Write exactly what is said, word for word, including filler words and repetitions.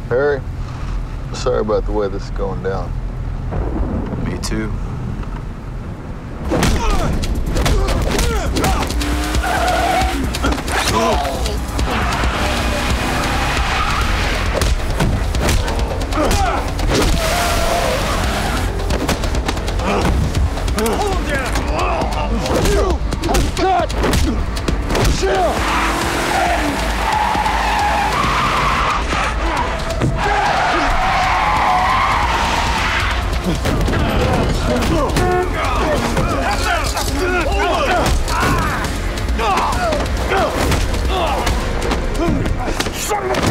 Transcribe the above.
Harry, sorry about the way this is going down. Me too. Son of a